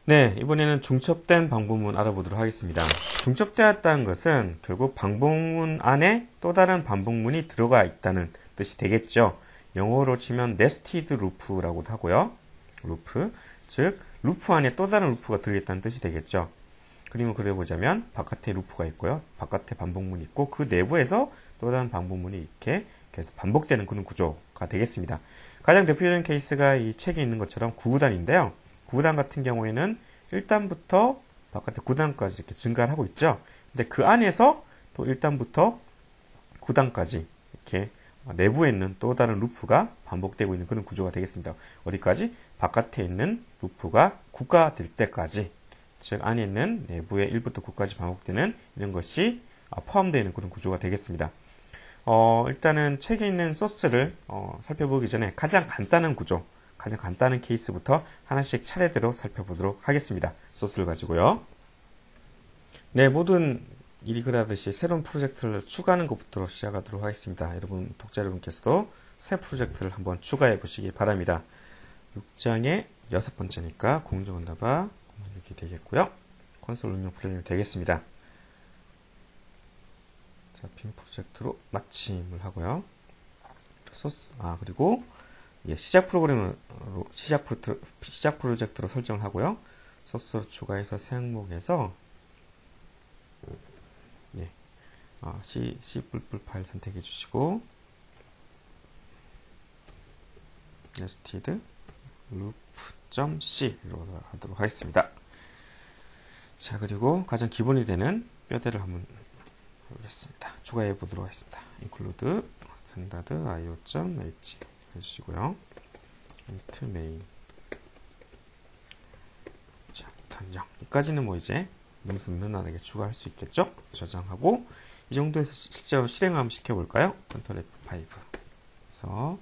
네, 이번에는 중첩된 방법문 알아보도록 하겠습니다. 중첩되었다는 것은 결국 방법문 안에 또 다른 방법문이 들어가 있다는 뜻이 되겠죠. 영어로 치면 nested loop라고도 하고요. 루프, 즉 루프 안에 또 다른 루프가 들어있다는 뜻이 되겠죠. 그림을 그려보자면 바깥에 루프가 있고요. 바깥에 반복문이 있고 그 내부에서 또 다른 반복문이 이렇게 계속 반복되는 그런 구조가 되겠습니다. 가장 대표적인 케이스가 이 책에 있는 것처럼 9구단인데요. 9구단 같은 경우에는 1단부터 바깥에 9단까지 이렇게 증가를 하고 있죠. 근데 그 안에서 또 1단부터 9단까지 이렇게 내부에 있는 또 다른 루프가 반복되고 있는 그런 구조가 되겠습니다. 어디까지? 바깥에 있는 루프가 9가 될 때까지, 즉 안에 있는 내부의 1부터 9까지 반복되는 이런 것이 포함되어 있는 그런 구조가 되겠습니다. 일단은 책에 있는 소스를 살펴보기 전에 가장 간단한 구조, 가장 간단한 케이스부터 하나씩 차례대로 살펴보도록 하겠습니다. 소스를 가지고요. 네, 모든 일이 그러하듯이 새로운 프로젝트를 추가하는 것부터 시작하도록 하겠습니다. 여러분, 독자 여러분께서도 새 프로젝트를 한번 추가해 보시기 바랍니다. 6장의 6번째니까 공정원답아 이렇게 되겠고요. 콘솔 응용 프로그램이 되겠습니다. 자, 빔 프로젝트로 마침을 하고요. 소스, 그리고 시작 프로그램으로 시작 프로젝트로 설정을 하고요. 소스로 추가해서 새 항목에서 C++ 파일 선택해 주시고 nested loop.c로 하도록 하겠습니다. 자, 그리고 가장 기본이 되는 뼈대를 한번 해보겠습니다. 추가해 보도록 하겠습니다. include standard io.h 해주시고요. int main. 자, 단정. 여기까지는 뭐 이제 너무 무난하게 추가할 수 있겠죠? 저장하고 이 정도에서 실제로 실행 한번 시켜볼까요? Ctrl F5. 그래서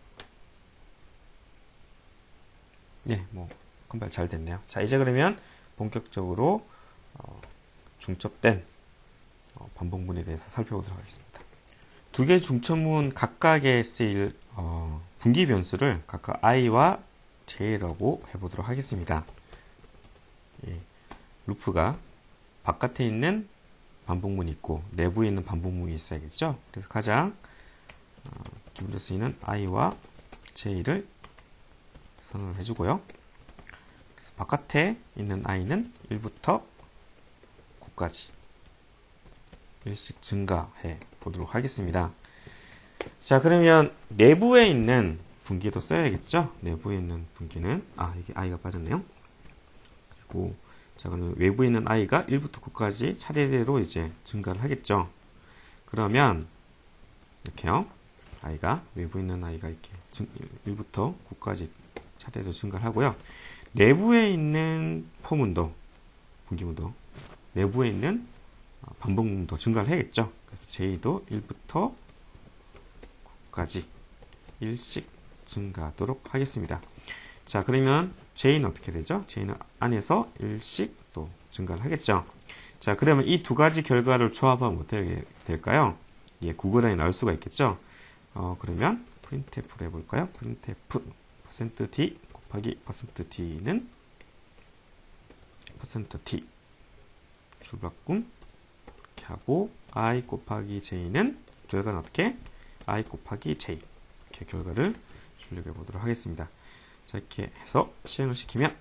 뭐 컴파일 잘 됐네요. 자, 이제 그러면 본격적으로 중첩된 반복문에 대해서 살펴보도록 하겠습니다. 두 개의 중첩문 각각에 쓰일 분기 변수를 각각 i와 j라고 해보도록 하겠습니다. 루프가 바깥에 있는 반복문이 있고 내부에 있는 반복문이 있어야겠죠. 그래서 가장 기본적으로 쓰이는 i와 j를 선언을 해주고요. 그래서 바깥에 있는 i는 1부터 9까지 1씩 증가해 보도록 하겠습니다. 자, 그러면 내부에 있는 분기도 써야겠죠. 내부에 있는 분기는 이게 i가 빠졌네요. 그리고 자, 그러면 외부에 있는 i가 1부터 9까지 차례대로 이제 증가를 하겠죠. 그러면 이렇게요. i가 외부에 있는 i가 이렇게 1부터 9까지 차례대로 증가를 하고요. 내부에 있는 포문도 분기문도 내부에 있는 반복문도 증가를 해야겠죠. 그래서 j도 1부터 9까지 1씩 증가하도록 하겠습니다. 자, 그러면 j는 어떻게 되죠? j는 안에서 1씩 또 증가를 하겠죠. 자, 그러면 이 두 가지 결과를 조합하면 어떻게 될까요? 9구단이 나올 수가 있겠죠. 그러면 printf를 해볼까요? printf %d 곱하기 %d는 %t 줄바꿈 이렇게 하고 i 곱하기 j는 결과는 어떻게? i 곱하기 j 이렇게 결과를 출력해 보도록 하겠습니다. 자, 이렇게 해서 실행을 시키면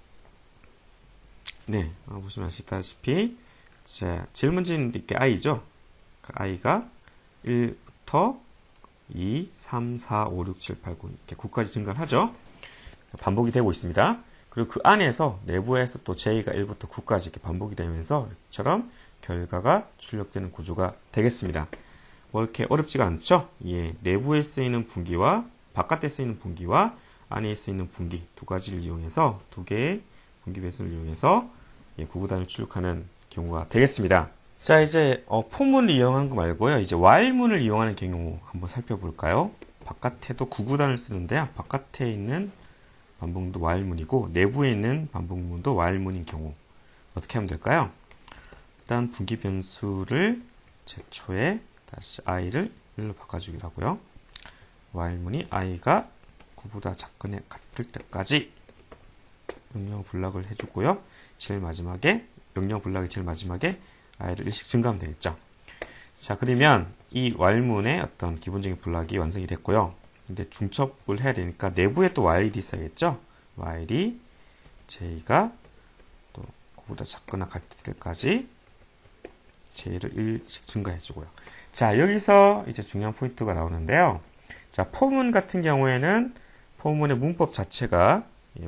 보시면 아시다시피 자, 제일 먼저는 이렇게 i죠. i가 1부터 2, 3, 4, 5, 6, 7, 8, 9 이렇게 9까지 증가를 하죠. 반복이 되고 있습니다. 그리고 그 안에서 내부에서 또 j가 1부터 9까지 이렇게 반복이 되면서 이처럼 결과가 출력되는 구조가 되겠습니다. 뭐 이렇게 어렵지가 않죠? 내부에 쓰이는 분기와 바깥에 쓰이는 분기와 안에 쓰이는 분기 두 가지를 이용해서 두 개의 분기 배수를 이용해서 9구단을 출력하는 경우가 되겠습니다. 자, 이제 포문을 이용하는 거 말고요. 이제 while문을 이용하는 경우 한번 살펴볼까요? 바깥에도 9구단을 쓰는데요. 바깥에 있는 반복문도 while문이고 내부에 있는 반복문도 while문인 경우 어떻게 하면 될까요? 일단 분기 변수를 제초에 다시 i를 1로 바꿔주기로 하고요. while문이 i가 9보다 같을 때까지 영영 블락을 해주고요. 제일 마지막에 영영 블락이 제일 마지막에 i를 1씩 증가하면 되겠죠. 자, 그러면 이 while문의 어떤 기본적인 블락이 완성이 됐고요. 근데 중첩을 해야 되니까 내부에 또 while이 있어야겠죠. while이 j가 또 그보다 작거나 같을 때까지 j를 1씩 증가해주고요. 자, 여기서 이제 중요한 포인트가 나오는데요. 자, 포문 같은 경우에는 포문의 문법 자체가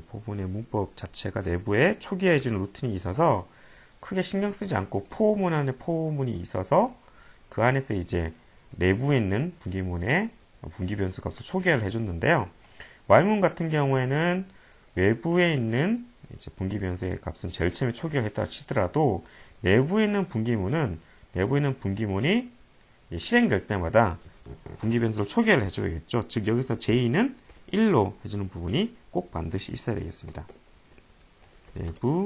내부에 초기화해주는 루틴이 있어서 크게 신경 쓰지 않고 포문 안에 포문이 있어서 그 안에서 이제 내부에 있는 분기문의 분기 변수 값을 초기화를 해줬는데요. while문 같은 경우에는 외부에 있는 이제 분기 변수의 값은 제일 처음에 초기화를 했다 치더라도 내부에 있는 분기문이 실행될 때마다 분기 변수를 초기화를 해줘야겠죠. 즉 여기서 j는 1로 해주는 부분이 꼭 반드시 있어야 되겠습니다. 내부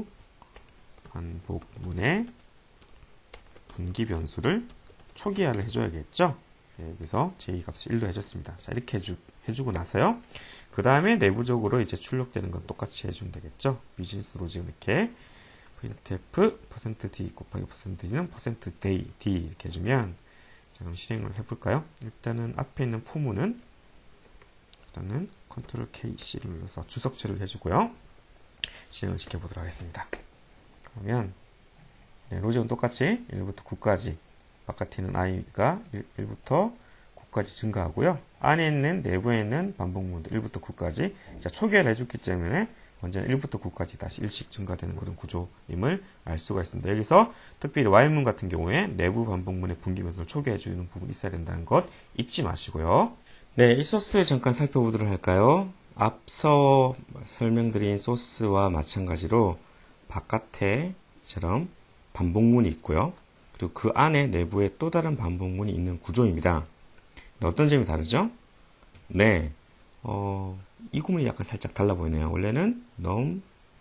반복문의 분기 변수를 초기화를 해줘야겠죠. 여기서 j 값을 1로 해줬습니다. 자, 이렇게 해주고 나서요. 그 다음에 내부적으로 이제 출력되는 건 똑같이 해주면 되겠죠. 비즈니스 로직은 이렇게 printf %d 곱하기 %d는 %day d 이렇게 해주면, 자, 그럼 실행을 해볼까요? 일단은 앞에 있는 포문은 일단은 Ctrl K C를 눌러서 주석체를 해주고요. 실행을 시켜보도록 하겠습니다. 그러면 로직은 똑같이 1부터 9까지 바깥에 있는 i가 1부터 9까지 증가하고요. 안에 있는 내부에 있는 반복문도 1부터 9까지 자, 초기화를 해줬기 때문에 완전 1부터 9까지 다시 1씩 증가되는 그런 구조임을 알 수가 있습니다. 여기서 특별히 while문 같은 경우에 내부 반복문의 분기 변수를 초기화해주는 부분이 있어야 된다는 것 잊지 마시고요. 네, 이 소스 잠깐 살펴보도록 할까요? 앞서 설명드린 소스와 마찬가지로 바깥에처럼 반복문이 있고요. 그리고 그 안에 내부에 또 다른 반복문이 있는 구조입니다. 어떤 점이 다르죠? 네, 이 구문이 약간 살짝 달라 보이네요. 원래는 num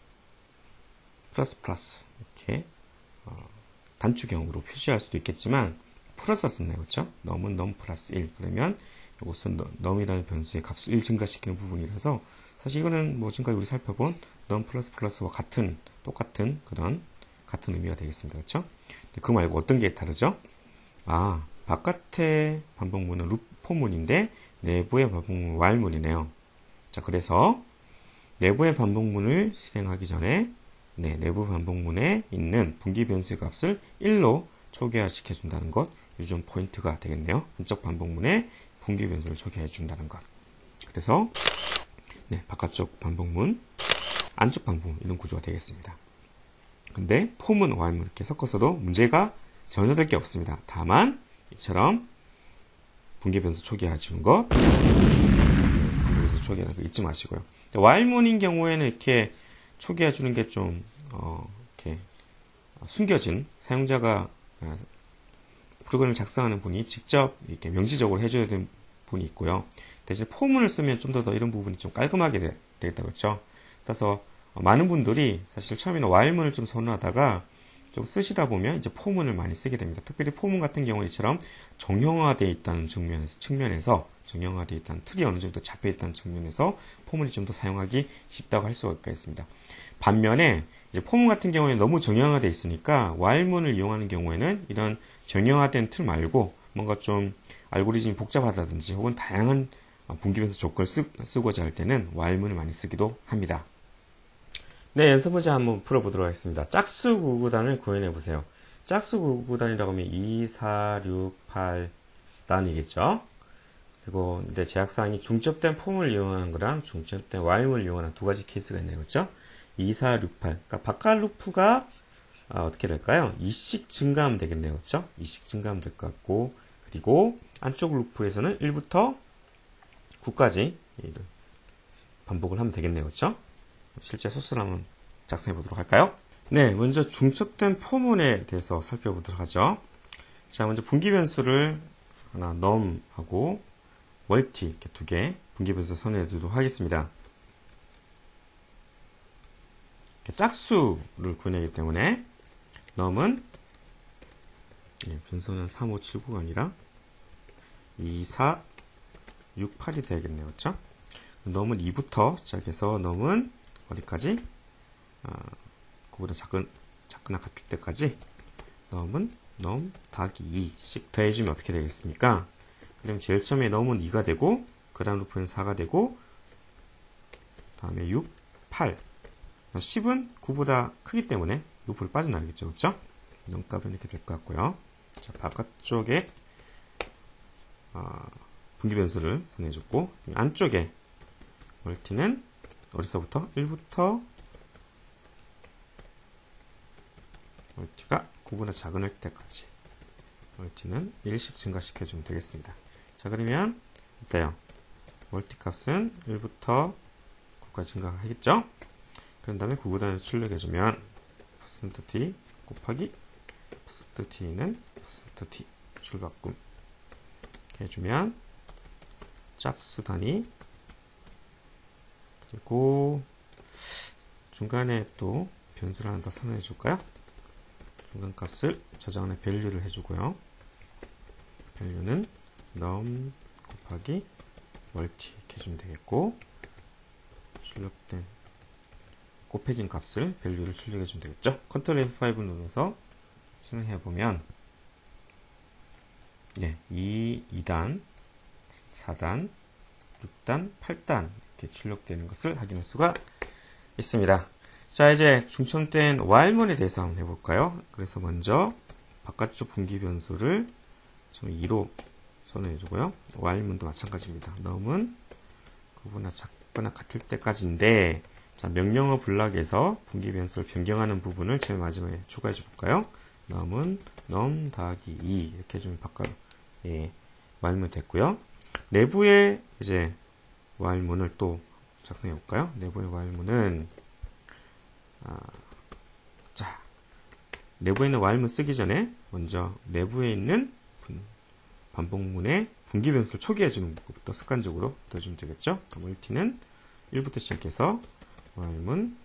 플러스 이렇게 단축형으로 표시할 수도 있겠지만 플러스 썼네요. 그렇죠? num은 num 플러스 1. 그러면 이것은 num이라는 변수의 값을 1 증가시키는 부분이라서 사실 이거는 뭐 지금까지 우리 살펴본 num 플러스와 똑같은 의미가 되겠습니다. 그렇죠? 그 말고 어떤 게 다르죠? 바깥의 반복문은 포문인데 내부의 반복문은 while문이네요. 자, 그래서 내부의 반복문을 실행하기 전에 내부 반복문에 있는 분기 변수의 값을 1로 초기화 시켜준다는 것, 이 점 포인트가 되겠네요. 안쪽 반복문에 분기 변수를 초기화해 준다는 것. 그래서 바깥쪽 반복문, 안쪽 반복문 이런 구조가 되겠습니다. 근데 포문, while문 이렇게 섞어서도 문제가 전혀 될 게 없습니다. 다만 이처럼 분기 변수 초기화 주는 것, 분기 변수 초기화하는 거 잊지 마시고요. while문인 경우에는 이렇게 초기화 주는 게 좀 이렇게 숨겨진 사용자가 프로그램을 작성하는 분이 직접 이렇게 명시적으로 해줘야 되는 분이 있고요. 대신 포문을 쓰면 좀 더 이런 부분이 좀 깔끔하게 되겠다, 그렇죠? 그래서 많은 분들이 사실 처음에는 while문을 좀 선호하다가 좀 쓰시다 보면 이제 포문을 많이 쓰게 됩니다. 특별히 포문 같은 경우는 이처럼 정형화되어 있다는 측면에서 정형화되어 있다는 틀이 어느 정도 잡혀 있다는 측면에서 포문이 좀 더 사용하기 쉽다고 할 수가 있습니다. 반면에 이제 포문 같은 경우에 너무 정형화되어 있으니까 while문을 이용하는 경우에는 이런 정형화된 틀 말고 뭔가 좀 알고리즘이 복잡하다든지 혹은 다양한 분기 변수 조건을 쓰고자 할 때는 while문을 많이 쓰기도 합니다. 네, 연습 문제 한번 풀어보도록 하겠습니다. 짝수 구구단을 구현해 보세요. 짝수 구구단이라고 하면 2, 4, 6, 8 단이겠죠. 그리고 이제 제약사항이 중첩된 폼을 이용하는 거랑 중첩된 while문을 이용하는 두 가지 케이스가 있네요. 그렇죠? 2, 4, 6, 8. 그러니까 바깥 루프가 어떻게 될까요? 2씩 증가하면 되겠네요. 그렇죠? 2씩 증가하면 될 것 같고, 그리고 안쪽 루프에서는 1부터 9까지 반복을 하면 되겠네요. 그렇죠? 실제 소스를 한번 작성해 보도록 할까요? 네, 먼저 중첩된 포문에 대해서 살펴보도록 하죠. 자, 먼저 분기 변수를 하나 num하고 멀티 이렇게 두 개 분기 변수 선언해 두도록 하겠습니다. 짝수를 구현하기 때문에 num은 변수는 3579가 아니라 24, 68이 되겠네요. 그렇죠? num은 2부터 시작해서 num은 어디까지? 그보다 작거나 같을 때까지 넘은 넘 더하기 2씩 더해주면 어떻게 되겠습니까? 그러면 제일 처음에 넘은 2가 되고 그 다음 루프는 4가 되고 다음에 6, 8 10은 9보다 크기 때문에 루프를 빠져나가겠죠. 그렇죠? 넘값은 이렇게 될 것 같고요. 자, 바깥쪽에 분기변수를 선해줬고 안쪽에 멀티는 어디서부터? 1부터 멀티가 9보다 작은 때까지 멀티는 1씩 증가시켜주면 되겠습니다. 자, 그러면 이따요. 멀티 값은 1부터 9까지 증가하겠죠? 그런 다음에 9보다는 출력해주면 %t 곱하기 %t는 %t 출바꿈 이렇게 해주면 짝수 단위 그리고 중간에 또 변수를 하나 더 선언해 줄까요? 중간값을 저장하는 밸류를 해주고요. 밸류는 num 곱하기 멀티 이렇게 해주면 되겠고 출력된 곱해진 값을 밸류를 출력해 주면 되겠죠. 컨트롤 F5 눌러서 실행해 보면 2단, 4단, 6단, 8단 이렇게 출력되는 것을 확인할 수가 있습니다. 자, 이제 중첩된 while문에 대해서 한번 해볼까요? 그래서 먼저 바깥쪽 분기 변수를 2로 선언해 주고요. while문도 마찬가지입니다. num은 그보다 작거나 같을 때까지인데 자, 명령어 블락에서 분기 변수를 변경하는 부분을 제일 마지막에 추가해 줘 볼까요? num은 num 더하기 2 이렇게 해주면 while문 됐고요. 내부에 이제 while문을 또 작성해 볼까요? 내부의 while문은 자, 내부에 있는 while문 쓰기 전에 먼저 내부에 있는 반복문의 분기 변수를 초기해 주는 것부터 습관적으로 넣어주면 되겠죠? 멀티는 1부터 시작해서 while문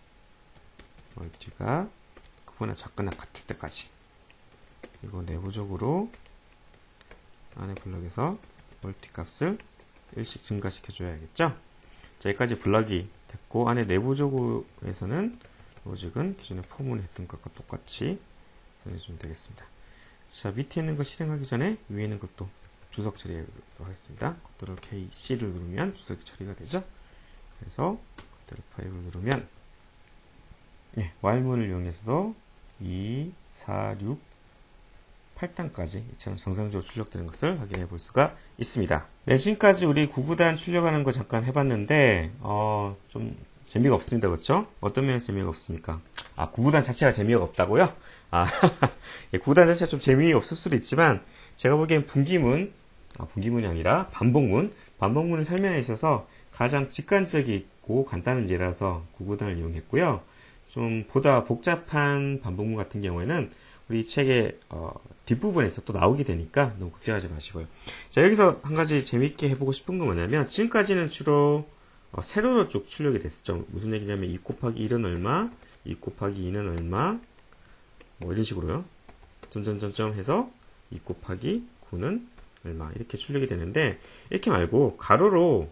멀티가 그보다 작거나 같을 때까지 그리고 내부적으로 안에 블럭에서 멀티 값을 1씩 증가시켜 줘야겠죠? 자, 여기까지 블럭이 됐고 안에 내부적으로에서는 로직은 기존에 포문에 했던 것과 똑같이 써내주면 되겠습니다. 자, 밑에 있는 거 실행하기 전에 위에 있는 것도 주석 처리하도록 하겠습니다. 컨트롤 K, C를 누르면 주석 처리가 되죠? 그래서 컨트롤 5를 누르면 while문을 이용해서도 2, 4, 6, 8단까지 이처럼 정상적으로 출력되는 것을 확인해 볼 수가 있습니다. 네, 지금까지 우리 9구단 출력하는 거 잠깐 해봤는데 좀 재미가 없습니다. 그렇죠? 어떤 면에서 재미가 없습니까? 9구단 자체가 재미가 없다고요? 9구단 자체가 좀 재미없을 수도 있지만 제가 보기엔 분기문이 아니라 반복문을 설명해 있어서 가장 직관적이고 간단한 예라서 9구단을 이용했고요. 좀 보다 복잡한 반복문 같은 경우에는 우리 책의 뒷부분에서 또 나오게 되니까 너무 걱정하지 마시고요. 자, 여기서 한 가지 재밌게 해보고 싶은 건 뭐냐면 지금까지는 주로 세로로 쭉 출력이 됐었죠. 무슨 얘기냐면 2 곱하기 1은 얼마, 2 곱하기 2는 얼마, 뭐 이런 식으로요. 점점점점 해서 2 곱하기 9는 얼마 이렇게 출력이 되는데 이렇게 말고 가로로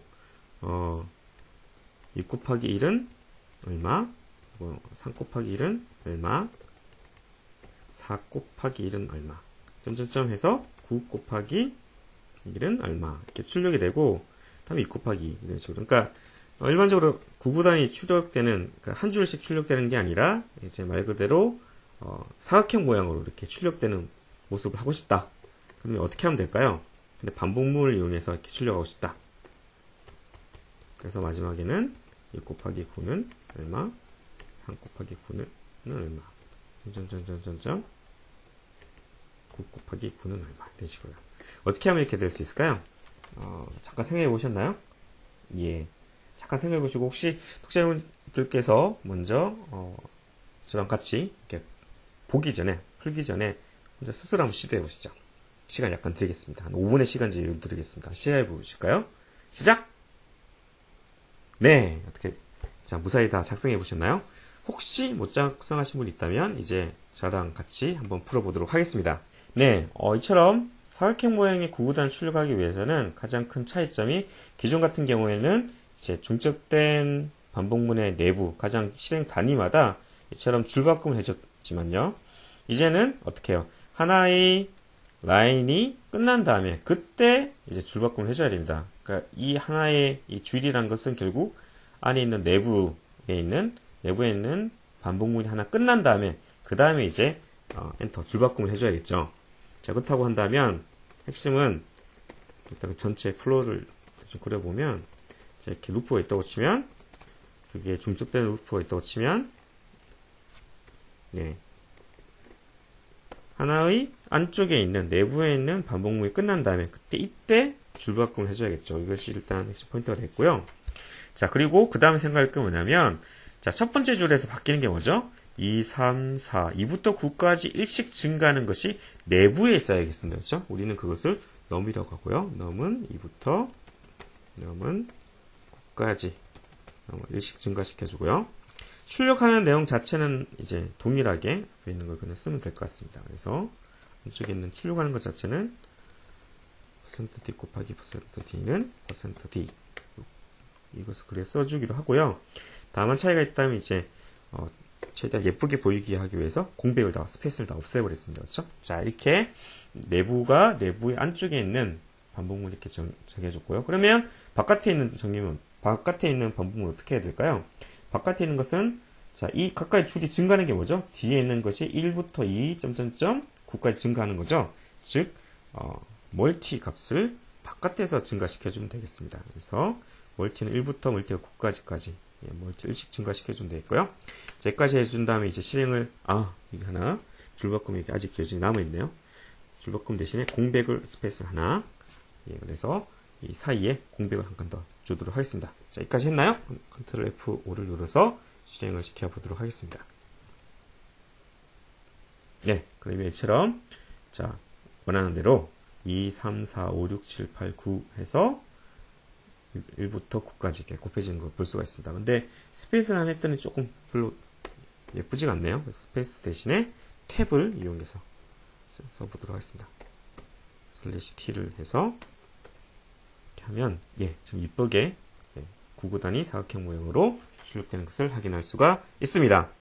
2 곱하기 1은 얼마, 3 곱하기 1은 얼마, 4 곱하기 1은 얼마 점점점 해서 9 곱하기 1은 얼마 이렇게 출력이 되고 다음에 2 곱하기 이런 식으로 그러니까 일반적으로 9구단이 출력되는 그러니까 한 줄씩 출력되는 게 아니라 이제 말 그대로 사각형 모양으로 이렇게 출력되는 모습을 하고 싶다. 그러면 어떻게 하면 될까요? 근데 반복문을 이용해서 이렇게 출력하고 싶다. 그래서 마지막에는 2 곱하기 9는 얼마, 3 곱하기 9는 얼마 점점점점점 9 곱하기 9는 얼마 이런 식으로 어떻게 하면 이렇게 될 수 있을까요? 잠깐 생각해 보셨나요? 잠깐 생각해 보시고 혹시 독자여러분들께서 먼저 저랑 같이 이렇게 풀기 전에 혼자 스스로 한번 시도해 보시죠. 시간 약간 드리겠습니다. 한 5분의 시간 여유 드리겠습니다. 시작해 보실까요? 시작! 네, 어떻게 자 무사히 다 작성해 보셨나요? 혹시 못 작성하신 분 있다면 이제 저랑 같이 한번 풀어보도록 하겠습니다. 네, 이처럼 사각형 모양의 9구단을 출력하기 위해서는 가장 큰 차이점이 기존 같은 경우에는 이제 중첩된 반복문의 내부, 가장 실행 단위마다 이처럼 줄바꿈을 해줬지만요. 이제는 어떻게 해요? 하나의 라인이 끝난 다음에 그때 이제 줄바꿈을 해줘야 됩니다. 그러니까 이 하나의 이 줄이란 것은 결국 안에 있는 내부에 있는 반복문이 하나 끝난 다음에 그 다음에 이제 엔터 줄바꿈을 해줘야겠죠. 자, 그렇다고 한다면 핵심은 일단 그 전체 플로우를 좀 그려보면 자, 이렇게 루프가 있다고 치면 그게 중첩되는 루프가 있다고 치면 네. 하나의 안쪽에 있는 내부에 있는 반복문이 끝난 다음에 이때 줄바꿈을 해줘야겠죠. 이것이 일단 핵심 포인트가 됐고요. 자, 그리고 그 다음에 생각할 게 뭐냐면 자, 첫 번째 줄에서 바뀌는 게 뭐죠? 2, 3, 4, 2부터 9까지 일씩 증가하는 것이 내부에 있어야겠습니다. 그렇죠? 우리는 그것을 num이라고 하고요. num은 2부터 num은 9까지 일씩 증가시켜주고요. 출력하는 내용 자체는 이제 동일하게 앞에 있는 걸 그냥 쓰면 될 것 같습니다. 그래서 이쪽에 있는 출력하는 것 자체는 %d 곱하기 %d는 %d 이것을 그래 써주기로 하고요. 다만 차이가 있다면 이제 최대한 예쁘게 보이게 하기 위해서 공백을 다 스페이스를 다 없애버렸습니다. 그렇죠? 자, 이렇게 내부의 안쪽에 있는 반복문 이렇게 정해줬고요. 그러면 바깥에 있는 반복문 어떻게 해야 될까요? 바깥에 있는 것은 자, 이 가까이 줄이 증가하는 게 뭐죠? 뒤에 있는 것이 1부터 2, 9까지 증가하는 거죠. 즉, 멀티 값을 바깥에서 증가시켜주면 되겠습니다. 그래서 멀티는 1부터 멀티가 9까지까지 멀티 1씩 증가시켜주면 되겠고요. 자, 여기까지 해준 다음에 이제 실행을 이게 하나 줄바꿈이 아직 여전히 남아있네요. 줄바꿈 대신에 공백을 스페이스 하나 그래서 이 사이에 공백을 한 칸 더 주도록 하겠습니다. 자, 여기까지 했나요? 컨트롤 F5를 눌러서 실행을 시켜보도록 하겠습니다. 네, 그러면 이처럼 자, 원하는 대로 2, 3, 4, 5, 6, 7, 8, 9 해서 1부터 9까지 이렇게 곱해지는 걸 볼 수가 있습니다. 근데 스페이스를 안 했더니 조금 별로 예쁘지가 않네요. 스페이스 대신에 탭을 이용해서 써보도록 하겠습니다. 슬래시 T를 해서 이렇게 하면 좀 이쁘게 구구단위 사각형 모양으로 출력되는 것을 확인할 수가 있습니다.